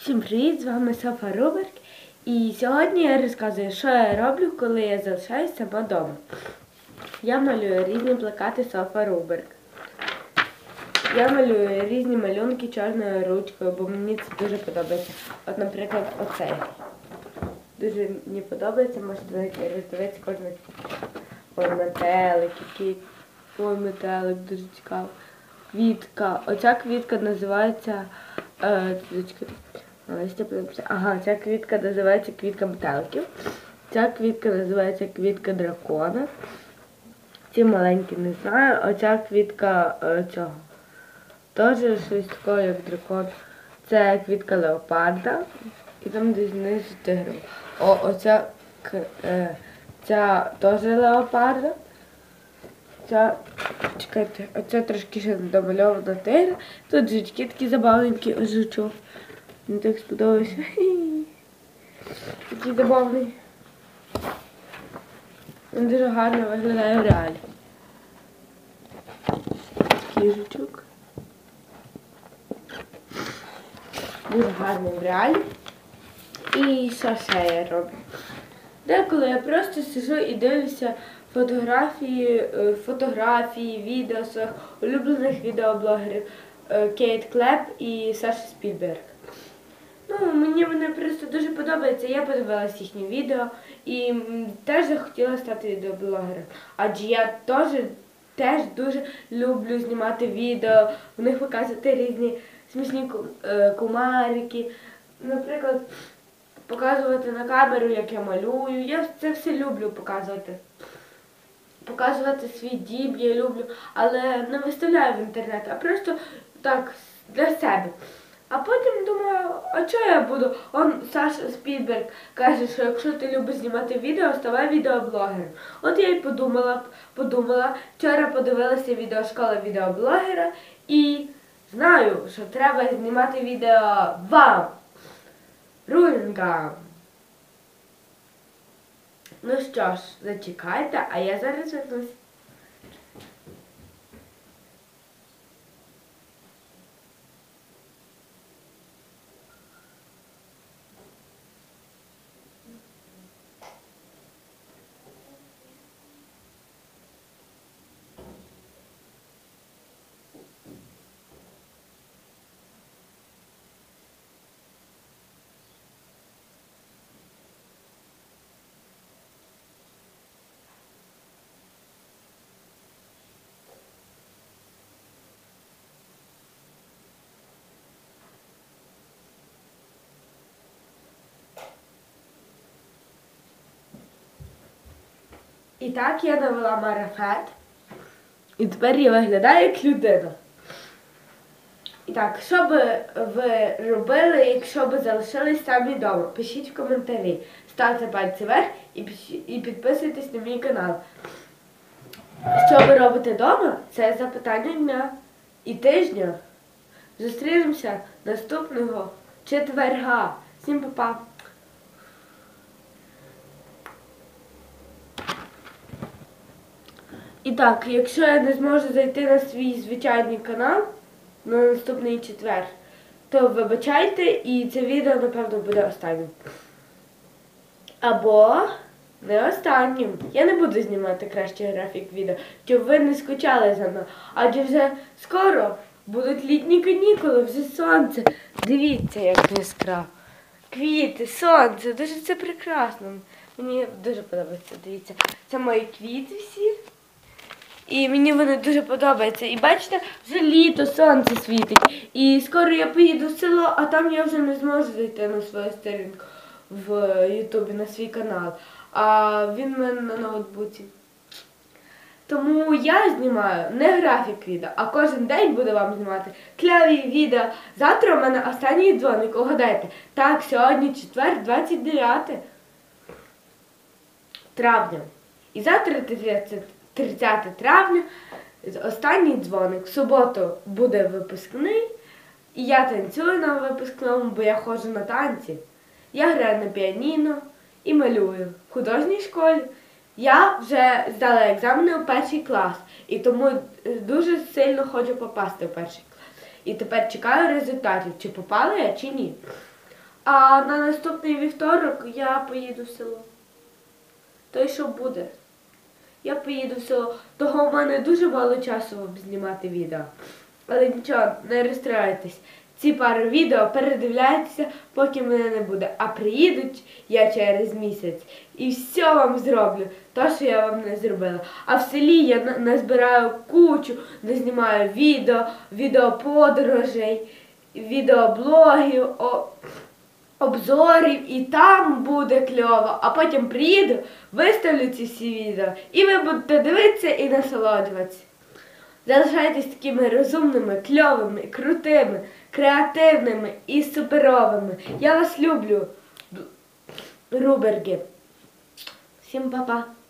Всім привіт, з вами Софа Руберг. І сьогодні я розказую, що я роблю, коли я залишаюся сама вдома. Я малюю різні плакати Софа Руберг. Я малюю різні малюнки чорною ручкою, бо мені це дуже подобається. От, наприклад, оцей. Дуже мені подобається, можете роздивитися кожен метелик, який метелик, дуже цікаво. Квітка. Оця квітка називається... ця квітка називається квітка метеликів. Ця квітка називається квітка дракона. Ці маленькі не знаю. Оця квітка цього. Теж щось таке, як дракон. Це квітка леопарда. І там десь знизу тигр. Ця теж леопарда. Чекайте, оце трошки ще домальована тигра. Тут жучки такі забавненькі, ось жучок. Мені так сподобався. Такий забавний. Він дуже гарно виглядає в реалі. Такий жучок. Дуже гарний в реалі. І що ще я роблю? Деколи я просто сижу і дивлюся фотографії, відео своїх улюблених відеоблогерів Кейт Клеп і Саша Спільберг. Мені вони просто дуже подобаються. Я подивилась їхні відео і теж захотіла стати відеоблогером. Адже я теж дуже люблю знімати відео, в них показувати різні смішні кумарики. Наприклад, показувати на камеру, як я малюю. Я це все люблю показувати. Показувати свій дім я люблю, але не виставляю в інтернет, а просто так, для себе. А потім думаю, а чого я буду? Саша Спільберг каже, що якщо ти любиш знімати відео, ставай відеоблогером. От я й подумала, вчора подивилася відео «Школа відеоблогера» і знаю, що треба знімати відео вам. Рулінгам. Ну що ж, зачекайте, а я зараз вернусь. І так я навела марафет. І тепер я виглядаю як людина. І так, що би ви робили, якщо б залишились самі вдома? Пишіть в коментарі, ставте пальці вверх і підписуйтесь на мій канал. Що ви робите вдома? Це запитання дня і тижня. Зустрінемося наступного четверга. Всім па-па! І так, якщо я не зможу зайти на свій звичайний канал на наступний четвер, то вибачайте, і це відео, напевно, буде останнім. Або не останнім. Я не буду знімати кращий графік відео, щоб ви не скучали за мною. Адже вже скоро будуть літні канікули, вже сонце. Дивіться, як яскраво. Квіти, сонце, дуже це прекрасно. Мені дуже подобається, дивіться. Це мої квіти всі. І мені вони дуже подобаються. І бачите, вже літо, сонце світить. І скоро я поїду в село, а там я вже не зможу зайти на свою сторінку в Ютубі, на свій канал. А він в мене на ноутбуці. Тому я знімаю не графік відео, а кожен день буду вам знімати кляві відео. Завтра у мене останній дзвоник, угадайте. Так, сьогодні четвер, 29 травня. І завтра 30 травня, останній дзвоник. В суботу буде випускний, і я танцюю на випускному, бо я ходжу на танці. Я граю на піаніно і малюю в художній школі. Я вже здала екзамени у перший клас, і тому дуже сильно хочу попасти в перший клас. І тепер чекаю результатів, чи попала я, чи ні. А на наступний вівторок я поїду в село. Той, що буде. Я поїду в село. Того в мене дуже мало часу вам знімати відео. Але нічого, не розстраюйтесь. Ці пару відео передивляйтеся, поки мене не буде. А приїдуть я через місяць. І все вам зроблю. То, що я вам не зробила. А в селі я назбираю кучу, назнімаю відео, відеоподорожей, відеоблогів, обзорів, і там буде кльово. А потім приїду, виставлю ці всі відео, і ви будете дивитися і насолоджуватися. Залишайтесь такими розумними, кльовими, крутими, креативними і суперовими. Я вас люблю, руберги. Всім па-па.